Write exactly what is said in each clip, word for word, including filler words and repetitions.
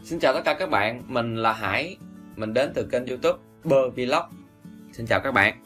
Xin chào tất cả các bạn, mình là Hải, mình đến từ kênh YouTube Bơ Vlog. Xin chào các bạn.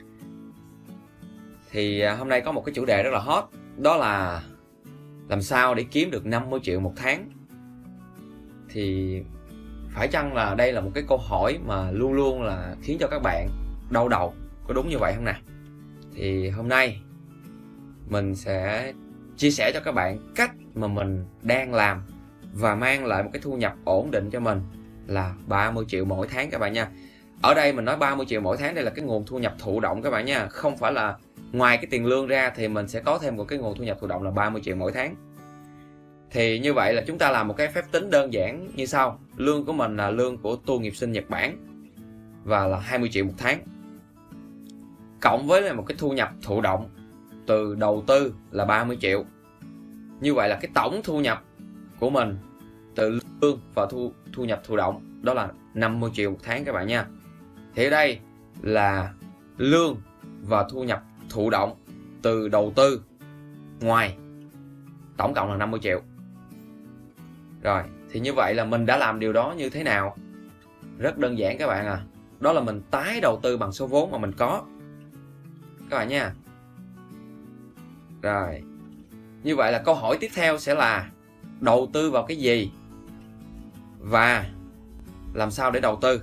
Thì hôm nay có một cái chủ đề rất là hot, đó là làm sao để kiếm được năm mươi triệu một tháng. Thì phải chăng là đây là một cái câu hỏi mà luôn luôn là khiến cho các bạn đau đầu, có đúng như vậy không nè? Thì hôm nay mình sẽ chia sẻ cho các bạn cách mà mình đang làm và mang lại một cái thu nhập ổn định cho mình là ba mươi triệu mỗi tháng các bạn nha. Ở đây mình nói ba mươi triệu mỗi tháng, đây là cái nguồn thu nhập thụ động các bạn nha. Không phải là ngoài cái tiền lương ra thì mình sẽ có thêm một cái nguồn thu nhập thụ động là ba mươi triệu mỗi tháng. Thì như vậy là chúng ta làm một cái phép tính đơn giản như sau. Lương của mình là lương của tu nghiệp sinh Nhật Bản và là hai mươi triệu một tháng, cộng với một cái thu nhập thụ động từ đầu tư là ba mươi triệu. Như vậy là cái tổng thu nhập của mình từ lương và thu, thu nhập thụ động đó là năm mươi triệu một tháng các bạn nha. Thì ở đây là lương và thu nhập thụ động từ đầu tư ngoài, tổng cộng là năm mươi triệu. Rồi, thì như vậy là mình đã làm điều đó như thế nào? Rất đơn giản các bạn à. Đó là mình tái đầu tư bằng số vốn mà mình có các bạn nha. Rồi, như vậy là câu hỏi tiếp theo sẽ là đầu tư vào cái gì và làm sao để đầu tư.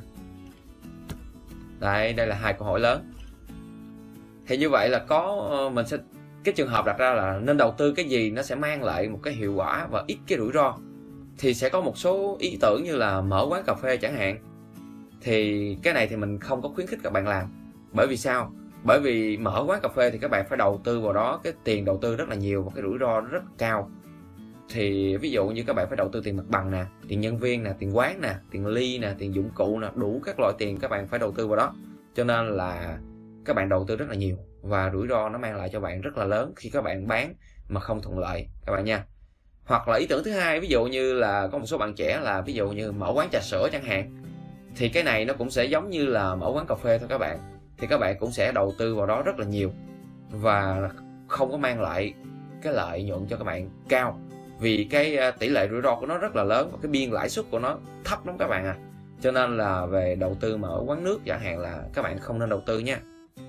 Đây, đây là hai câu hỏi lớn. Thì như vậy là có mình sẽ cái trường hợp đặt ra là nên đầu tư cái gì nó sẽ mang lại một cái hiệu quả và ít cái rủi ro. Thì sẽ có một số ý tưởng như là mở quán cà phê chẳng hạn. Thì cái này thì mình không có khuyến khích các bạn làm. Bởi vì sao? Bởi vì mở quán cà phê thì các bạn phải đầu tư vào đó, cái tiền đầu tư rất là nhiều và cái rủi ro rất cao. Thì ví dụ như các bạn phải đầu tư tiền mặt bằng nè, tiền nhân viên nè, tiền quán nè, tiền ly nè, tiền dụng cụ nè, đủ các loại tiền các bạn phải đầu tư vào đó. Cho nên là các bạn đầu tư rất là nhiều và rủi ro nó mang lại cho bạn rất là lớn khi các bạn bán mà không thuận lợi các bạn nha. Hoặc là ý tưởng thứ hai, ví dụ như là có một số bạn trẻ là ví dụ như mở quán trà sữa chẳng hạn. Thì cái này nó cũng sẽ giống như là mở quán cà phê thôi các bạn. Thì các bạn cũng sẽ đầu tư vào đó rất là nhiều và không có mang lại cái lợi nhuận cho các bạn cao, vì cái tỷ lệ rủi ro của nó rất là lớn và cái biên lãi suất của nó thấp lắm các bạn à. Cho nên là về đầu tư mở quán nước chẳng hạn là các bạn không nên đầu tư nha.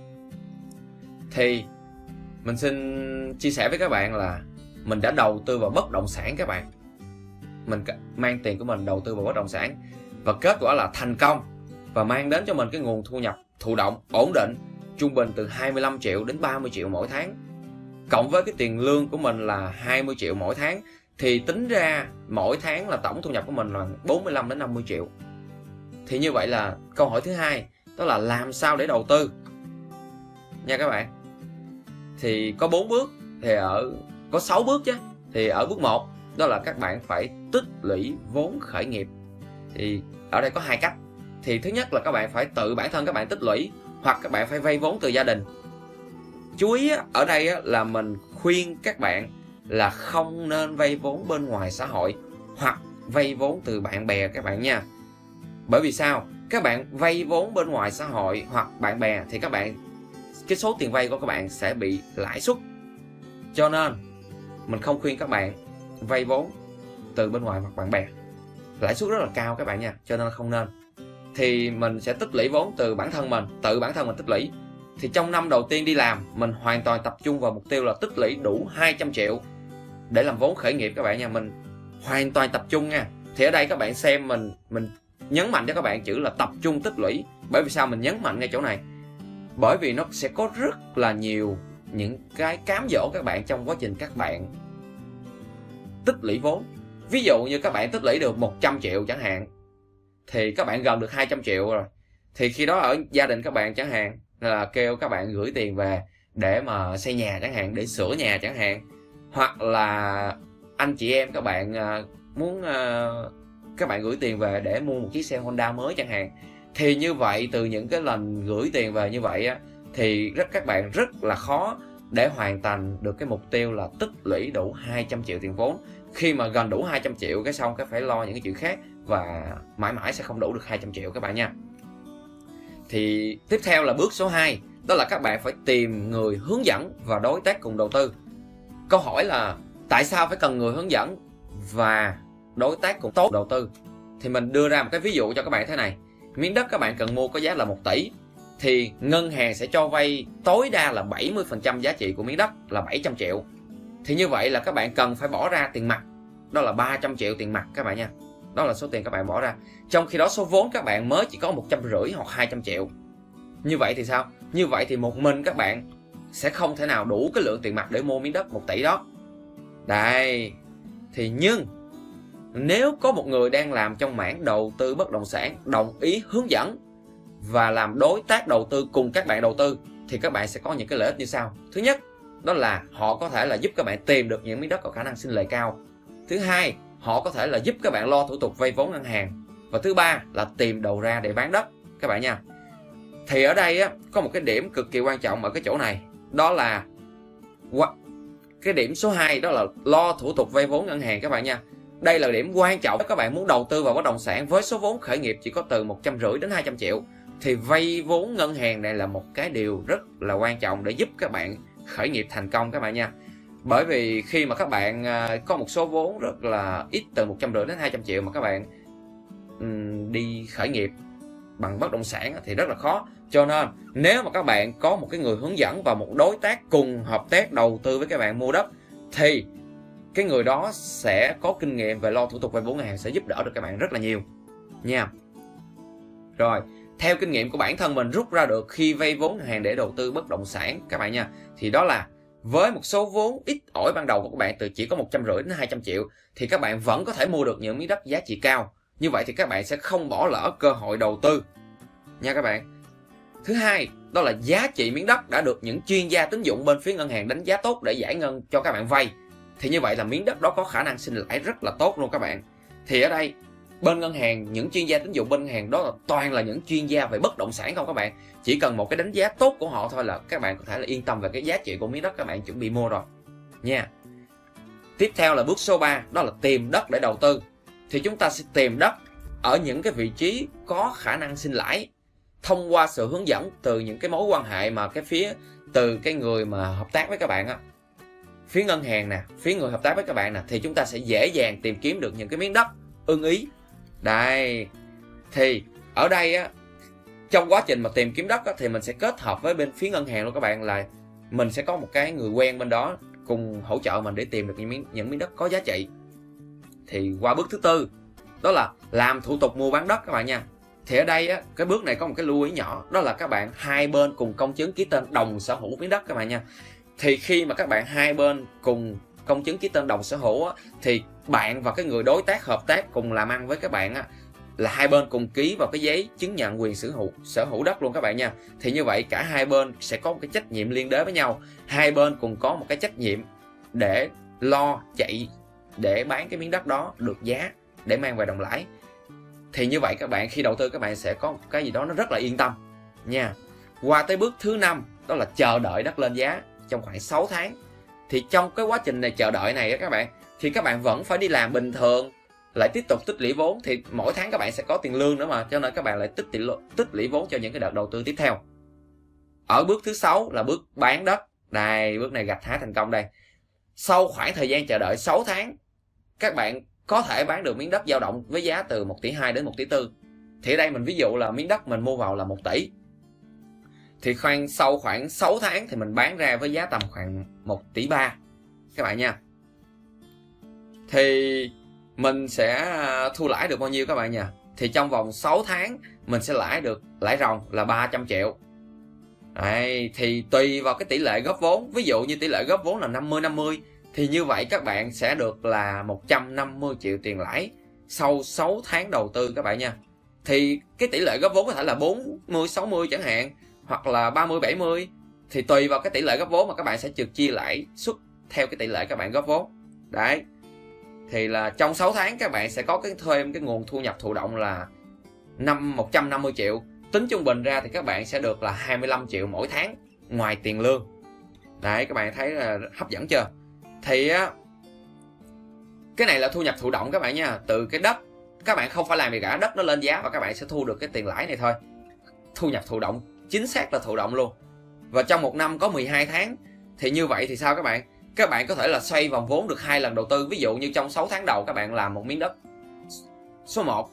Thì mình xin chia sẻ với các bạn là mình đã đầu tư vào bất động sản các bạn. Mình mang tiền của mình đầu tư vào bất động sản và kết quả là thành công và mang đến cho mình cái nguồn thu nhập thụ động ổn định trung bình từ hai mươi lăm triệu đến ba mươi triệu mỗi tháng, cộng với cái tiền lương của mình là hai mươi triệu mỗi tháng. Thì tính ra mỗi tháng là tổng thu nhập của mình là bốn mươi lăm đến năm mươi triệu. Thì như vậy là câu hỏi thứ hai, đó là làm sao để đầu tư nha các bạn. Thì có bốn bước, thì ở có sáu bước chứ. Thì ở bước một đó là các bạn phải tích lũy vốn khởi nghiệp. Thì ở đây có hai cách. Thì thứ nhất là các bạn phải tự bản thân các bạn tích lũy, hoặc các bạn phải vay vốn từ gia đình. Chú ý ở đây là mình khuyên các bạn là không nên vay vốn bên ngoài xã hội hoặc vay vốn từ bạn bè các bạn nha. Bởi vì sao? Các bạn vay vốn bên ngoài xã hội hoặc bạn bè thì các bạn cái số tiền vay của các bạn sẽ bị lãi suất. Cho nên mình không khuyên các bạn vay vốn từ bên ngoài hoặc bạn bè. Lãi suất rất là cao các bạn nha, cho nên không nên. Thì mình sẽ tích lũy vốn từ bản thân mình, tự bản thân mình tích lũy. Thì trong năm đầu tiên đi làm, mình hoàn toàn tập trung vào mục tiêu là tích lũy đủ hai trăm triệu để làm vốn khởi nghiệp các bạn nha. Mình hoàn toàn tập trung nha. Thì ở đây các bạn xem mình mình nhấn mạnh cho các bạn chữ là tập trung tích lũy. Bởi vì sao mình nhấn mạnh ngay chỗ này? Bởi vì nó sẽ có rất là nhiều những cái cám dỗ các bạn trong quá trình các bạn tích lũy vốn. Ví dụ như các bạn tích lũy được một trăm triệu chẳng hạn, thì các bạn gần được hai trăm triệu rồi. Thì khi đó ở gia đình các bạn chẳng hạn là kêu các bạn gửi tiền về để mà xây nhà chẳng hạn, để sửa nhà chẳng hạn. Hoặc là anh chị em các bạn muốn các bạn gửi tiền về để mua một chiếc xe Honda mới chẳng hạn. Thì như vậy từ những cái lần gửi tiền về như vậy á, thì rất các bạn rất là khó để hoàn thành được cái mục tiêu là tích lũy đủ hai trăm triệu tiền vốn. Khi mà gần đủ hai trăm triệu cái xong cái phải lo những cái chuyện khác và mãi mãi sẽ không đủ được hai trăm triệu các bạn nha. Thì tiếp theo là bước số hai, đó là các bạn phải tìm người hướng dẫn và đối tác cùng đầu tư. Câu hỏi là tại sao phải cần người hướng dẫn và đối tác cùng tốt đầu tư? thì mình đưa ra một cái ví dụ cho các bạn thế này. Miếng đất các bạn cần mua có giá là một tỷ, thì ngân hàng sẽ cho vay tối đa là bảy mươi phần trăm giá trị của miếng đất là bảy trăm triệu. Thì như vậy là các bạn cần phải bỏ ra tiền mặt, đó là ba trăm triệu tiền mặt các bạn nha. Đó là số tiền các bạn bỏ ra. Trong khi đó số vốn các bạn mới chỉ có một trăm rưỡi hoặc hai trăm triệu. Như vậy thì sao? Như vậy thì một mình các bạn sẽ không thể nào đủ cái lượng tiền mặt để mua miếng đất một tỷ đó. Đây. Thì nhưng nếu có một người đang làm trong mảng đầu tư bất động sản đồng ý hướng dẫn và làm đối tác đầu tư cùng các bạn đầu tư, thì các bạn sẽ có những cái lợi ích như sau. Thứ nhất, đó là họ có thể là giúp các bạn tìm được những miếng đất có khả năng sinh lời cao. Thứ hai, họ có thể là giúp các bạn lo thủ tục vay vốn ngân hàng. Và thứ ba là tìm đầu ra để bán đất các bạn nha. Thì ở đây á, có một cái điểm cực kỳ quan trọng ở cái chỗ này, đó là cái điểm số hai, đó là lo thủ tục vay vốn ngân hàng các bạn nha. Đây là điểm quan trọng. Các bạn muốn đầu tư vào bất động sản với số vốn khởi nghiệp chỉ có từ một trăm rưỡi đến hai trăm triệu, thì vay vốn ngân hàng này là một cái điều rất là quan trọng để giúp các bạn khởi nghiệp thành công các bạn nha. Bởi vì khi mà các bạn có một số vốn rất là ít, từ một trăm rưỡi đến hai trăm triệu, mà các bạn um, đi khởi nghiệp bằng bất động sản thì rất là khó. Cho nên nếu mà các bạn có một cái người hướng dẫn và một đối tác cùng hợp tác đầu tư với các bạn mua đất, thì cái người đó sẽ có kinh nghiệm về lo thủ tục vay vốn ngân hàng, sẽ giúp đỡ được các bạn rất là nhiều nha. Rồi, theo kinh nghiệm của bản thân mình rút ra được khi vay vốn ngân hàng để đầu tư bất động sản các bạn nha, thì đó là với một số vốn ít ỏi ban đầu của các bạn, từ chỉ có một trăm rưỡi đến hai trăm triệu, thì các bạn vẫn có thể mua được những miếng đất giá trị cao. Như vậy thì các bạn sẽ không bỏ lỡ cơ hội đầu tư nha các bạn. Thứ hai, đó là giá trị miếng đất đã được những chuyên gia tín dụng bên phía ngân hàng đánh giá tốt để giải ngân cho các bạn vay. Thì như vậy là miếng đất đó có khả năng sinh lãi rất là tốt luôn các bạn. Thì ở đây bên ngân hàng, những chuyên gia tín dụng bên ngân hàng đó là toàn là những chuyên gia về bất động sản không các bạn. Chỉ cần một cái đánh giá tốt của họ thôi là các bạn có thể là yên tâm về cái giá trị của miếng đất các bạn chuẩn bị mua rồi nha. Tiếp theo là bước số ba, đó là tìm đất để đầu tư. Thì chúng ta sẽ tìm đất ở những cái vị trí có khả năng sinh lãi thông qua sự hướng dẫn từ những cái mối quan hệ mà cái phía từ cái người mà hợp tác với các bạn á, phía ngân hàng nè, phía người hợp tác với các bạn nè, thì chúng ta sẽ dễ dàng tìm kiếm được những cái miếng đất ưng ý. Đây, thì ở đây á, trong quá trình mà tìm kiếm đất á, thì mình sẽ kết hợp với bên phía ngân hàng luôn các bạn, là mình sẽ có một cái người quen bên đó cùng hỗ trợ mình để tìm được những miếng, những miếng đất có giá trị. Thì qua bước thứ tư, đó là làm thủ tục mua bán đất các bạn nha. Thì ở đây á, cái bước này có một cái lưu ý nhỏ, đó là các bạn hai bên cùng công chứng ký tên đồng sở hữu miếng đất các bạn nha. Thì khi mà các bạn hai bên cùng công chứng ký tên đồng sở hữu á, thì bạn và cái người đối tác hợp tác cùng làm ăn với các bạn á, là hai bên cùng ký vào cái giấy chứng nhận quyền sở hữu sở hữu đất luôn các bạn nha. Thì như vậy cả hai bên sẽ có một cái trách nhiệm liên đới với nhau, hai bên cùng có một cái trách nhiệm để lo chạy để bán cái miếng đất đó được giá để mang về đồng lãi. Thì như vậy các bạn khi đầu tư các bạn sẽ có một cái gì đó nó rất là yên tâm nha. Qua tới bước thứ năm, đó là chờ đợi đất lên giá trong khoảng sáu tháng. Thì trong cái quá trình này chờ đợi này đó các bạn, thì các bạn vẫn phải đi làm bình thường, lại tiếp tục tích lũy vốn. Thì mỗi tháng các bạn sẽ có tiền lương nữa mà, cho nên các bạn lại tích tích lũy vốn cho những cái đợt đầu tư tiếp theo. Ở bước thứ sáu là bước bán đất. Đây, bước này gặt hái thành công đây. Sau khoảng thời gian chờ đợi sáu tháng, các bạn có thể bán được miếng đất dao động với giá từ một tỷ hai đến một tỷ tư. Thì ở đây mình ví dụ là miếng đất mình mua vào là một tỷ. Thì khoan sau khoảng sáu tháng thì mình bán ra với giá tầm khoảng một tỷ ba các bạn nha. Thì mình sẽ thu lãi được bao nhiêu các bạn nha? Thì trong vòng sáu tháng mình sẽ lãi được lãi ròng là ba trăm triệu. Đấy, thì tùy vào cái tỷ lệ góp vốn. Ví dụ như tỷ lệ góp vốn là năm mươi năm mươi, thì như vậy các bạn sẽ được là một trăm năm mươi triệu tiền lãi sau sáu tháng đầu tư các bạn nha. Thì cái tỷ lệ góp vốn có thể là bốn mươi sáu mươi chẳng hạn, hoặc là ba mươi bảy mươi, thì tùy vào cái tỷ lệ góp vốn mà các bạn sẽ trừ chia lãi suất theo cái tỷ lệ các bạn góp vốn. Đấy. Thì là trong sáu tháng các bạn sẽ có cái thêm cái nguồn thu nhập thụ động là năm một trăm năm mươi triệu. Tính trung bình ra thì các bạn sẽ được là hai mươi lăm triệu mỗi tháng ngoài tiền lương. Đấy, các bạn thấy là hấp dẫn chưa? Thì á, cái này là thu nhập thụ động các bạn nha. Từ cái đất, các bạn không phải làm gì cả, đất nó lên giá và các bạn sẽ thu được cái tiền lãi này thôi. Thu nhập thụ động, chính xác là thụ động luôn. Và trong một năm có mười hai tháng. Thì như vậy thì sao các bạn? Các bạn có thể là xoay vòng vốn được hai lần đầu tư. Ví dụ như trong sáu tháng đầu các bạn làm một miếng đất số một,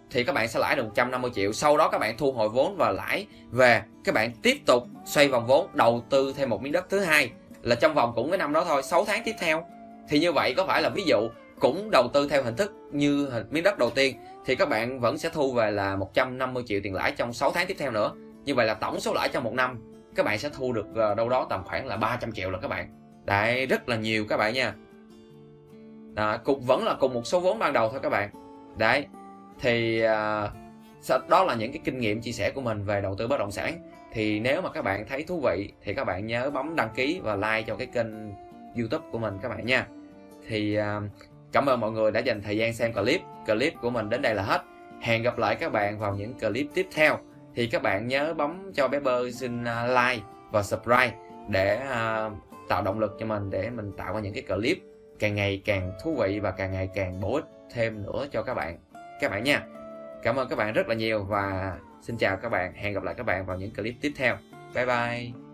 thì các bạn sẽ lãi được một trăm năm mươi triệu. Sau đó các bạn thu hồi vốn và lãi về, các bạn tiếp tục xoay vòng vốn, đầu tư thêm một miếng đất thứ hai là trong vòng cũng cái năm đó thôi, sáu tháng tiếp theo. Thì như vậy có phải là ví dụ cũng đầu tư theo hình thức như hình miếng đất đầu tiên, thì các bạn vẫn sẽ thu về là một trăm năm mươi triệu tiền lãi trong sáu tháng tiếp theo nữa. Như vậy là tổng số lãi trong một năm các bạn sẽ thu được đâu đó tầm khoảng là ba trăm triệu là các bạn. Đấy, rất là nhiều các bạn nha. Đó, cũng vẫn là cùng một số vốn ban đầu thôi các bạn. Đấy, thì à, đó là những cái kinh nghiệm chia sẻ của mình về đầu tư bất động sản. Thì nếu mà các bạn thấy thú vị thì các bạn nhớ bấm đăng ký và like cho cái kênh YouTube của mình các bạn nha. Thì à, cảm ơn mọi người đã dành thời gian xem clip. Clip của mình đến đây là hết. Hẹn gặp lại các bạn vào những clip tiếp theo. Thì các bạn nhớ bấm cho bé Bơ xin like và subscribe để uh, tạo động lực cho mình, để mình tạo ra những cái clip càng ngày càng thú vị và càng ngày càng bổ ích thêm nữa cho các bạn các bạn nha. Cảm ơn các bạn rất là nhiều và xin chào các bạn. Hẹn gặp lại các bạn vào những clip tiếp theo. Bye bye.